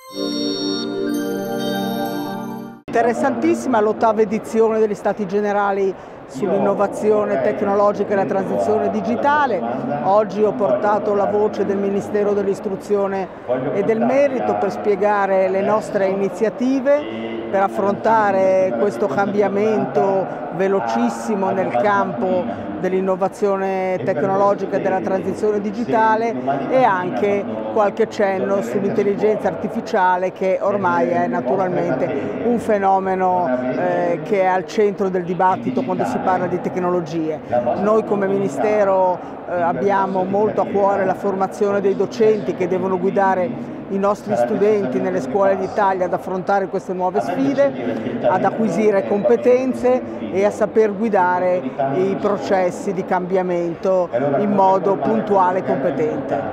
Interessantissima l'8ª edizione degli Stati Generali sull'innovazione tecnologica e la transizione digitale. Oggi ho portato la voce del Ministero dell'Istruzione e del Merito per spiegare le nostre iniziative per affrontare questo cambiamento velocissimo nel campo dell'innovazione tecnologica e della transizione digitale, e anche qualche cenno sull'intelligenza artificiale, che ormai è naturalmente un fenomeno che è al centro del dibattito quando si parla di tecnologie. Noi come Ministero abbiamo molto a cuore la formazione dei docenti che devono guidare i nostri studenti nelle scuole d'Italia ad affrontare queste nuove sfide, ad acquisire competenze e a saper guidare i processi di cambiamento in modo puntuale e competente.